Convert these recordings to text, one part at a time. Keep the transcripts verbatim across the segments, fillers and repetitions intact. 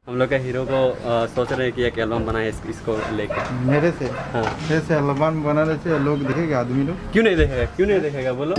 हम लोग का हीरो को आ, सोच रहे हैं कि एक एल्बम बनाए इस, इसको लेकर। मेरे से हाँ मेरे से एल्बम बनाने से लोग देखेगा, आदमी लोग क्यों नहीं देखेगा, क्यों नहीं देखेगा बोलो।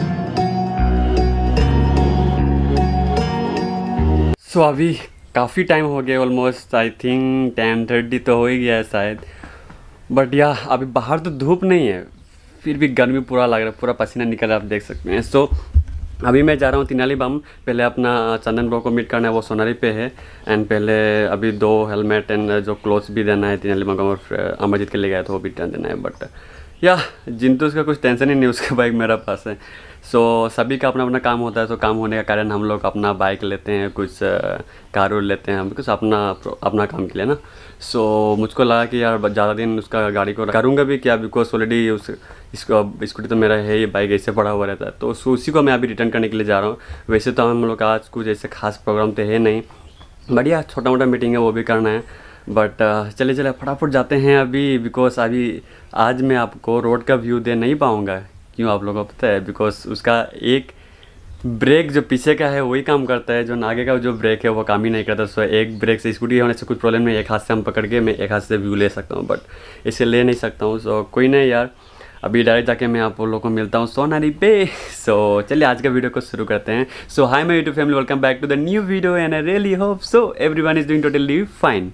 सो so, अभी काफ़ी टाइम हो गया, almost I think ten thirty तो हो ही गया है शायद। बट या अभी बाहर तो धूप नहीं है, फिर भी गर्मी पूरा लग रहा है, पूरा पसीना निकल रहा है, आप देख सकते हैं। सो so, अभी मैं जा रहा हूँ तिनाली बम, पहले अपना चंदन ब्रो को मीट करना है, वो सोनारी पे है। एंड पहले अभी दो हेलमेट एंड जो क्लोथ्स भी देना है तिनाली बम को, अमरजीत के ले गया था वो भी देना है। बट या जिंतु उसका कुछ टेंशन ही नहीं, उसका बाइक मेरा पास है। सो so, सभी का अपना अपना काम होता है, तो काम होने का कारण हम लोग अपना बाइक लेते हैं, कुछ कार उर लेते हैं, हम कुछ अपना अपना काम के लिए ना। सो so, मुझको लगा कि यार ज़्यादा दिन उसका गाड़ी को करूँगा भी क्या, बिकॉज ऑलरेडी उस इसको स्कूटी तो मेरा है, ये बाइक ऐसे पड़ा हुआ रहता है, तो उसी को मैं अभी रिटर्न करने के लिए जा रहा हूँ। वैसे तो हम लोग आज कुछ ऐसे खास प्रोग्राम तो है नहीं, बढ़िया छोटा मोटा मीटिंग है, वो भी करना है। बट चले चले फटाफट जाते हैं अभी, बिकॉज अभी आज मैं आपको रोड का व्यू दे नहीं पाऊँगा। क्यों आप लोगों को पता है, बिकॉज उसका एक ब्रेक जो पीछे का है वही काम करता है, जो आगे का जो ब्रेक है वो काम ही नहीं करता। सो एक ब्रेक से स्कूटी होने से कुछ प्रॉब्लम नहीं, एक हाथ से हम पकड़ के मैं एक हाथ से व्यू ले सकता हूँ, बट इसे ले नहीं सकता हूँ। सो कोई नहीं यार, अभी डायरेक्ट जाके मैं आप लोगों को मिलता हूँ सोनारी पे। सो चलिए आज का वीडियो को शुरू करते हैं। So hi my YouTube family, welcome back to the new video and I really hope so everyone is doing totally fine.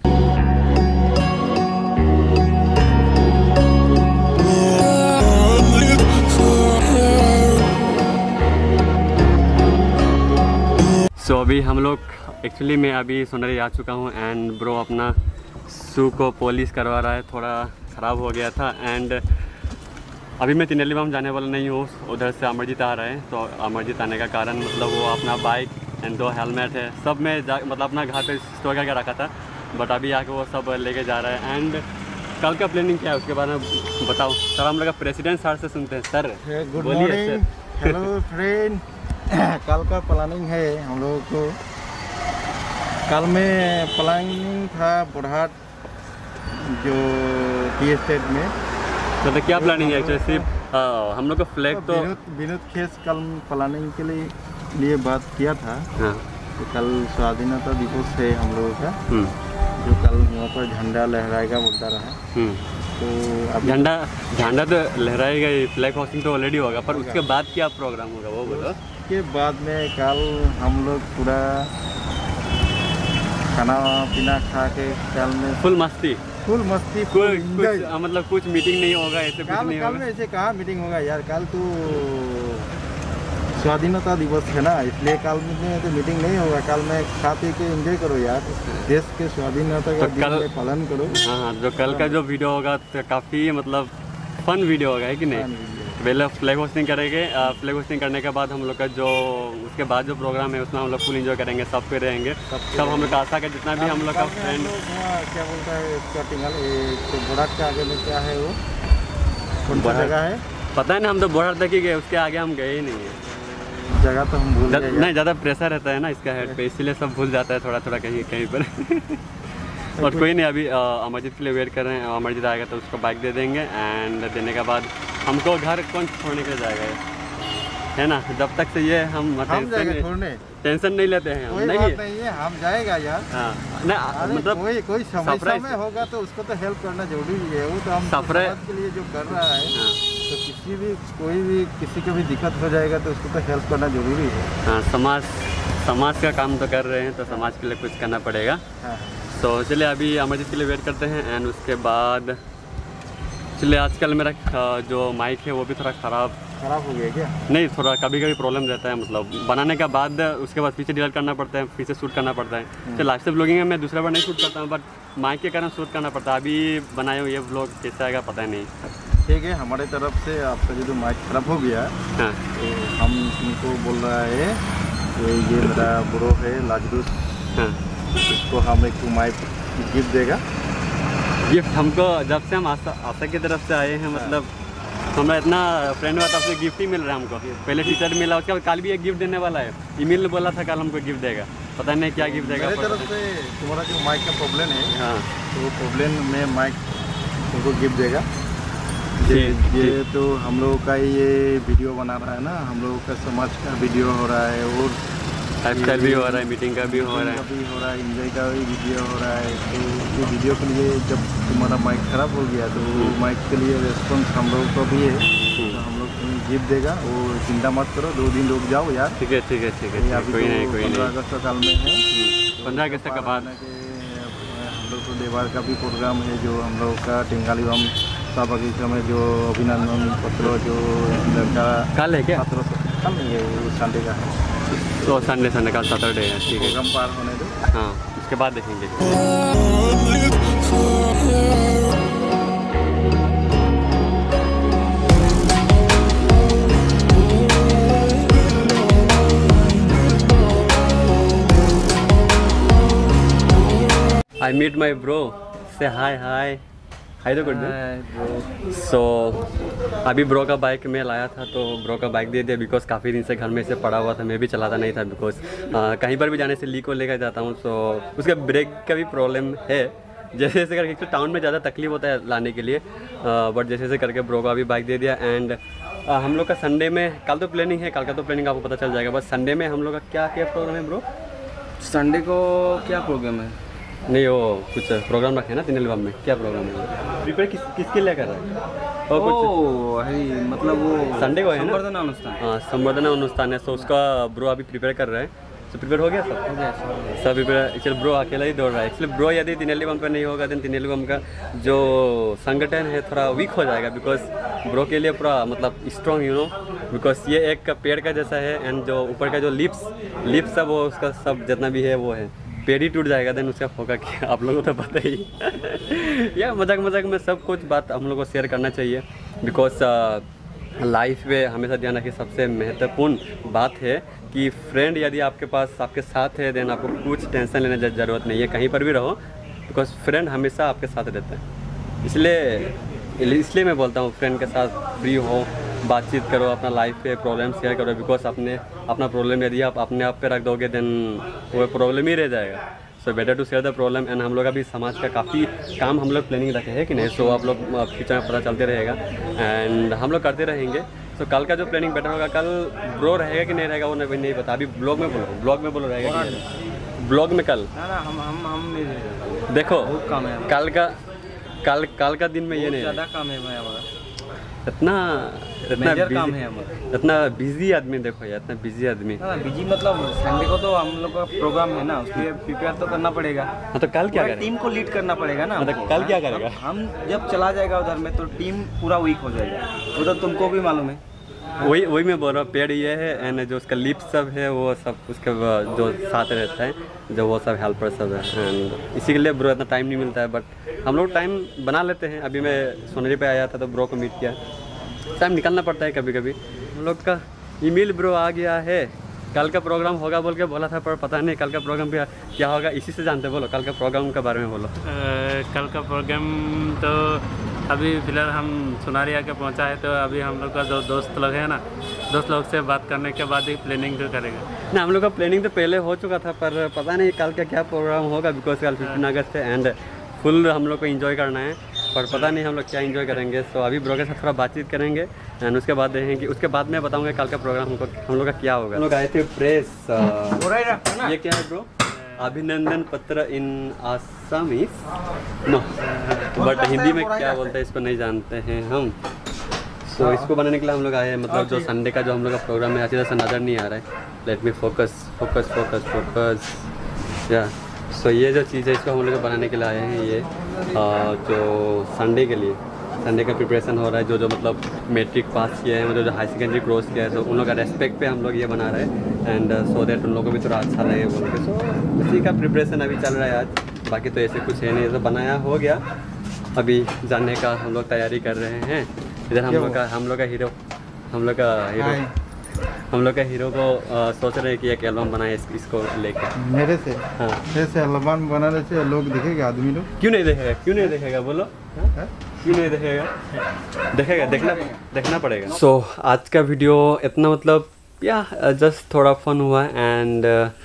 So so, अभी हम लोग एक्चुअली मैं अभी सोनारी आ चुका हूँ एंड ब्रो अपना शू को पॉलिश करवा रहा है, थोड़ा ख़राब हो गया था। एंड अभी मैं तिनाली बम जाने वाला नहीं हूँ, उधर से अमरजीत आ रहे हैं। तो अमरजीत आने का कारण मतलब वो अपना बाइक एंड दो हेलमेट है सब मैं जा मतलब अपना घर पे स्टोर करके रखा था, बट अभी आके वो सब लेके जा रहा है। एंड कल का प्लानिंग क्या है उसके बारे में बताओ सर। हम लोग का प्रेसिडेंट सर से सुनते हैं। Sir good morning, hello friend. कल का प्लानिंग है हम लोगों को, कल में प्लानिंग था बुढ़ाट जो टी एस्टेट में। तो, तो क्या प्लानिंग है एक्चुअली, सिर्फ हम लोग का फ्लैग तो विनोद खेस कल प्लानिंग के लिए लिए बात किया था। हाँ तो कल स्वाधीनता दिवस है हम लोगों का, जो कल वहाँ पर झंडा लहराएगा बोलता रहा। तो अब झंडा झंडा तो लहराएगा ही, फ्लैग होस्टिंग तो ऑलरेडी होगा, पर उसके बाद क्या प्रोग्राम होगा वो बोलो। उसके बाद में कल हम लोग पूरा खाना पीना खा के कल में फुल मस्ती फुल मस्ती कुछ कुछ मतलब कुछ मीटिंग नहीं होगा, ऐसे कुछ नहीं कल होगा। में ऐसे कहाँ मीटिंग होगा यार, कल तो स्वाधीनता दिवस है ना, इसलिए कल में तो मीटिंग नहीं होगा। कल में खा पी के एंजॉय करो यार, देश के स्वाधीनता का तो कल पालन करो। हाँ हाँ, जो कल का जो वीडियो होगा तो काफ़ी मतलब फन वीडियो होगा, है कि नहीं। पहले फ्लैग होस्टिंग करेंगे, फ्लैग होस्टिंग करने के बाद हम लोग का जो उसके बाद जो प्रोग्राम है उसमें हम लोग फुल एंजॉय करेंगे, सब पे रहेंगे, सब हम लोग का आशा का जितना भी हम लोग का फ्रेंड क्या बोलता है इसका टिंगल, बुढ़ाट के आगे में क्या है वो, कौन सा जगह है पता है ना, हम तो बुढ़ाट तक ही गए, उसके आगे हम गए ही नहीं है। जगह तो हम भूल गए, नहीं ज़्यादा प्रेशर रहता है ना इसका हेड पे, इसीलिए सब भूल जाता है थोड़ा थोड़ा कहीं कहीं पर। और कोई नहीं, अभी अमरजीत के लिए वेट कर रहे हैं, अमरजीत आएगा तो उसको बाइक दे देंगे। एंड देने के बाद हमको घर कौन छोड़ने के लिए जाएगा है ना, जब तक से ये हम टेंशन टेंशन नहीं लेते हैं, कोई नहीं बात नहीं है, हम जाएगा यार। हाँ नहीं मतलब कोई कोई समस्या में होगा तो उसको तो हेल्प करना जरूरी है, वो तो हम समाज के लिए जो कर रहा है। हाँ। तो किसी भी कोई भी किसी को भी दिक्कत हो जाएगा तो उसको तो हेल्प करना जरूरी है। हाँ, समाज समाज का काम तो कर रहे हैं तो समाज के लिए कुछ करना पड़ेगा। हाँ। तो चलिए अभी अमरजीत के लिए वेट करते हैं। एंड उसके बाद चलिए, आजकल मेरा जो माइक है वो भी थोड़ा ख़राब ख़राब हो गया क्या? नहीं, थोड़ा कभी कभी प्रॉब्लम रहता है, मतलब बनाने के बाद उसके बाद पीछे डिलीट करना पड़ता है, पीछे शूट करना पड़ता है। तो लाइव से ब्लॉगिंग में मैं दूसरा बार नहीं शूट करता हूँ, बट माइक के कारण शूट करना पड़ता है। अभी बनाए हुए ये ब्लॉग कैसे आएगा पता नहीं। ठीक है, हमारे तरफ से आपका जो माइक ख़राब हो गया, हाँ, तो हम तुमको बोल रहा है कि ये मेरा ब्रो है लाजरूस, हाँ, इसको हम एक माइक गिफ्ट देगा। गिफ्ट हमको जब से हम आशा आशा की तरफ से आए हैं, मतलब हमारा इतना फ्रेंड हुआ तब से गिफ्ट ही मिल रहा है हमको। पहले टी शर्ट मिला, उसके बाद कल भी एक गिफ्ट देने वाला है, ईमेल में बोला था कल हमको गिफ्ट देगा, पता नहीं क्या गिफ्ट देगा। मेरी तरफ से तुम्हारा जो माइक का प्रॉब्लम है, हाँ, तो प्रॉब्लम में माइक तुमको गिफ्ट देगा। ये ये तो हम लोगों का ये वीडियो बना रहा है ना, हम लोगों का समाज का वीडियो हो रहा है, और लाइफ स्टाइल भी हो रहा है, मीटिंग का भी हो रहा है, भी हो रहा है, एंजॉय का भी वीडियो हो रहा है। तो ये वीडियो के लिए जब तुम्हारा माइक खराब हो गया तो माइक के लिए रेस्पॉन्स हम लोग को भी है, तो हम लोग जीत देगा, वो चिंता मत करो, दो दिन रुक जाओ यार। ठीक है ठीक है ठीक है, कोई नहीं कोई नहीं। पंद्रह अगस्त साल में है, पंद्रह अगस्त का बाद हम लोग को देवार का भी प्रोग्राम है, जो हम लोग का टिंगाली बम सा बगीचा में जो अभिनंदन पत्र जो लड़का कल है क्या? पत्र कल नहीं है, वो संडे का है, तो संडे संडे का सैटरडे है, ठीक है। प्रोग्राम पार होने दो, हाँ उसके बाद देखेंगे। I meet my bro. Say hi hi. Hi तो good day. So अभी ब्रो का बाइक मैं लाया था, तो ब्रो का बाइक दे दिया बिकॉज काफ़ी दिन से घर में से पड़ा हुआ था, मैं भी चलाता नहीं था बिकॉज कहीं पर भी जाने से लीक को लेकर जाता हूँ, सो उसका ब्रेक का भी प्रॉब्लम है। जैसे जैसे करके तो टाउन में ज़्यादा तकलीफ होता है लाने के लिए, बट जैसे जैसे करके ब्रो का अभी बाइक दे दिया। एंड हम लोग का संडे में, कल तो प्लानिंग है, कल का तो प्लानिंग आपको पता चल जाएगा, बस संडे में हम लोग का क्या क्या प्रोग्राम है ब्रो? संडे को क्या प्रोग्राम है? नहीं वो कुछ प्रोग्राम रखे ना तीन एल्बम में, क्या प्रोग्राम है? प्रिपेयर किस किसके लिए कर रहा है? और कुछ है मतलब वो संडे को है ना, संवर्धना अनुष्ठान। हाँ संवर्धना अनुष्ठान है, तो उसका ब्रो अभी प्रिपेयर कर रहा है। तो प्रिपेयर हो गया सब? हो गया सब प्रिपेयर। एक्चुअली ब्रो अकेला ही दौड़ रहा है। एक्चुअली ब्रो यदि तीन एल्बम पर नहीं होगा, देन तीन एल्बम का जो संगठन है थोड़ा वीक हो जाएगा, बिकॉज ब्रो के लिए पूरा मतलब स्ट्रॉन्ग यू नो, बिकॉज ये एक पेड़ का जैसा है, एंड जो ऊपर का जो लिप्स लिप्स सब वो उसका सब जितना भी है वो है, पेड़ ही टूट जाएगा, देन उसका होगा क्या आप लोगों को तो पता ही। या मजाक मजाक में सब कुछ बात हम लोग को शेयर करना चाहिए, बिकॉज लाइफ में हमेशा ध्यान रखिए, सबसे महत्वपूर्ण बात है कि फ्रेंड यदि आपके पास आपके साथ है, देन आपको कुछ टेंशन लेने की ज़रूरत नहीं है, कहीं पर भी रहो, बिकॉज फ्रेंड हमेशा आपके साथ रहता है। इसलिए इसलिए मैं बोलता हूँ फ्रेंड के साथ फ्री हो, बातचीत करो, अपना लाइफ पे प्रॉब्लम शेयर करो, बिकॉज अपने अपना प्रॉब्लम यदि आप अपने आप पे रख दोगे देन वो प्रॉब्लम ही रह जाएगा। So better to share the problem. And हम लोग अभी समाज का काफ़ी काम हम लोग प्लानिंग रखे हैं कि नहीं, सो आप लोग फ्यूचर में पता चलते रहेगा एंड हम लोग करते रहेंगे। सो कल का जो प्लानिंग बेटर होगा, कल ब्रो रहेगा कि नहीं रहेगा वो नहीं नहीं पता, अभी ब्लॉग में बोलो, ब्लॉग में बोलो रहेगा कि ब्लॉग में कल ना ना हम हम हम नहीं रहेगा, देखो बहुत काम है कल का कल कल का दिन में ये नहीं ज़्यादा काम है भाई हमारा, इतना इतना काम है हमारा, इतना बिजी आदमी, देखो यार इतना बिजी आदमी। ना बिजी मतलब संडे को तो हम लोग का प्रोग्राम है ना, उसके लिए प्रिपेयर तो करना पड़ेगा। हाँ तो कल क्या करेगा? टीम को लीड करना पड़ेगा ना, मतलब कल क्या करेगा? हम जब चला जाएगा उधर में तो टीम पूरा वीक हो जाएगा, वो तो तुमको भी मालूम है। वही वही मैं बोल रहा हूँ, पेड़ ये है एंड जो उसका लिप सब है वो सब उसके जो साथ रहता है, जो वो सब हेल्पर सब है, एंड इसी के लिए ब्रो इतना टाइम नहीं मिलता है, बट हम लोग टाइम बना लेते हैं। अभी मैं सोनरी पे आया था तो ब्रो को मीट किया, टाइम निकालना पड़ता है कभी कभी। हम लोग का ईमेल ब्रो आ गया है, कल का प्रोग्राम होगा बोल के बोला था, पर पता नहीं कल का प्रोग्राम भी क्या होगा, इसी से जानते। बोलो कल का प्रोग्राम के बारे में बोलो। आ, कल का प्रोग्राम तो अभी फिलहाल हम सुनारी आके पहुंचा है, तो अभी हम लोग का जो दोस्त लोग हैं ना, दोस्त लोग से बात करने के बाद ही प्लानिंग तो करेगा ना। हम लोग का प्लानिंग तो पहले हो चुका था, पर पता नहीं कल का क्या प्रोग्राम होगा, बिकॉज कल फिफ्टीन अगस्त है एंड फुल हम लोग को एंजॉय करना है, पर पता नहीं हम लोग क्या एंजॉय करेंगे। सो अभी ब्रो के साथ थोड़ा बातचीत करेंगे एंड उसके बाद देखेंगे, उसके बाद मैं बताऊंगा कल का प्रोग्राम हमको हम लोग का क्या होगा। हम लोग आए थे प्रेस, ये क्या है ब्रो? अभिनंदन पत्र in Assamese no, but Hindi में क्या बोलते हैं इसको नहीं जानते हैं हम। सो so, इसको बनाने के लिए हम लोग आए हैं, मतलब जो संडे का जो हम लोग का प्रोग्राम है अच्छी तरह से नज़र नहीं आ रहा है। Let me focus focus focus focus yeah so ये जो चीज़ है इसको हम लोग बनाने के लिए आए हैं। ये आ, जो संडे के लिए संडे का प्रिपरेशन हो रहा है, जो जो मतलब मैट्रिक पास किया है, मतलब जो हाई सेकेंडरी क्रॉस किया है, तो उन लोग का रेस्पेक्ट पे हम लोग ये बना रहे हैं एंड सो दैट उन लोगों को भी थोड़ा अच्छा लगे बोल के। सो उसी का प्रिपरेशन अभी चल रहा है आज, बाकी तो ऐसे कुछ है नहीं, तो बनाया हो गया, अभी जाने का हम लोग तैयारी कर रहे हैं। इधर हम लोग का हम लोग का हीरो हम लोग का हीरो हम लोग का हीरो को आ, सोच रहे हैं कि एक एल्बम बनाए इस, इसको लेकर मेरे से। हाँ मेरे से एल्बम बनाने से लोग देखेगा, आदमी लोग क्यों नहीं देखेगा? क्यों नहीं देखेगा बोलो? है? क्यों नहीं देखेगा? देखेगा, देखना देखना पड़ेगा। सो so, आज का वीडियो इतना मतलब या जस्ट थोड़ा फन हुआ एंड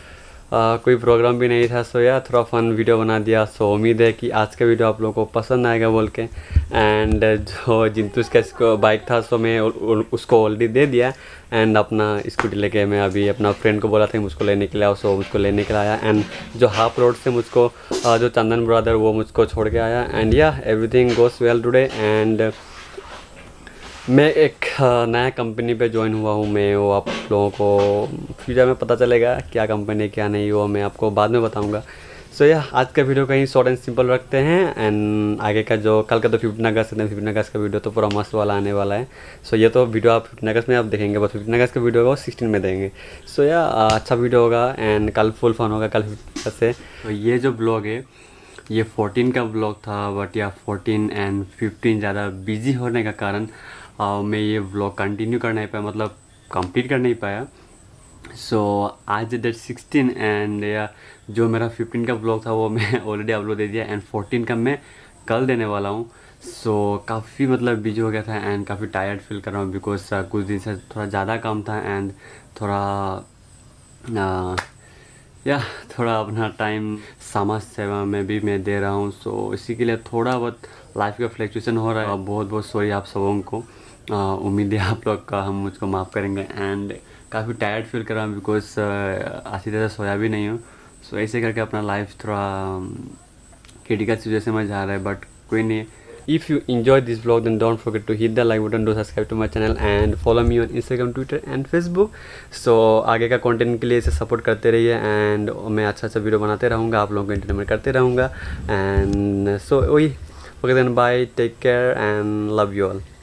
आ, कोई प्रोग्राम भी नहीं था, सो या थोड़ा फन वीडियो बना दिया। सो उम्मीद है कि आज का वीडियो आप लोगों को पसंद आएगा बोल के। एंड जो जिंतुस का इसको बाइक था, सो मैं उ, उ, उसको ऑलरेडी दे दिया। एंड अपना स्कूटी लेके मैं अभी अपना फ्रेंड को बोला था मुझको लेने के लिए, सो मुझको लेने के लिए आया। एंड जो हाफ रोड से मुझको आ, जो चंदन ब्रदर वो मुझको छोड़ के आया। And yeah everything goes well today. And मैं एक नया कंपनी पे ज्वाइन हुआ हूँ मैं, वो आप लोगों को फ्यूचर में पता चलेगा क्या कंपनी क्या नहीं, वो मैं आपको बाद में बताऊँगा। सो so, या yeah, आज का वीडियो कहीं शॉर्ट एंड सिंपल रखते हैं। एंड आगे का जो कल का तो फिफ्टीन अगस्त है, फिफ्टीन अगस्त का वीडियो तो पूरा मस्त वाला आने वाला है। सो so, ये तो वीडियो आप फिफ्टीन अगस्त में आप देखेंगे, बस फिफ्टीन अगस्त का वीडियो होगा सिक्सटीन में देंगे। सो so, या yeah, अच्छा वीडियो होगा एंड कल फुल फन होगा कल फिफ्टीन अगस्त से। तो ये जो ब्लॉग है ये फोर्टीन का ब्लॉग था, but yeah fourteen and fifteen ज़्यादा बिजी होने का कारण Uh, मैं ये व्लॉग कंटिन्यू कर नहीं पाया, मतलब कंप्लीट कर नहीं पाया। सो so, आज डेट सिक्सटीन एंड या जो मेरा फिफ्टीन का व्लॉग था वो मैं ऑलरेडी अपलोड दे दिया एंड फोर्टीन का मैं कल देने वाला हूँ। सो so, काफ़ी मतलब बिजी हो गया था एंड काफ़ी टायर्ड फील कर रहा हूँ बिकॉज uh, कुछ दिन से थोड़ा ज़्यादा काम था एंड थोड़ा uh, या थोड़ा अपना टाइम समाज सेवा में भी मैं दे रहा हूँ। सो so, इसी के लिए थोड़ा बहुत लाइफ का फ्लक्चुएशन हो रहा है। बहुत बहुत सॉरी आप सबों को, उम्मीद है आप लोग का हम मुझको माफ़ करेंगे। एंड काफ़ी टायर्ड फील कर रहा हूँ बिकॉज अच्छी तरह सोया भी नहीं हूँ। सो so, ऐसे करके अपना लाइफ थोड़ा क्रिटिकल सिचुएशन में जा रहा है, बट कोई नहीं। If you enjoyed this vlog then don't forget to hit the like button, do subscribe to my channel and follow me on Instagram, Twitter and Facebook. So आगे का content के लिए इसे सपोर्ट करते रहिए एंड मैं अच्छा अच्छा वीडियो बनाते रहूँगा, आप लोगों को एंटरटेनमेंट करते रहूँगा। एंड सो वही okay then bye, take care and love you all.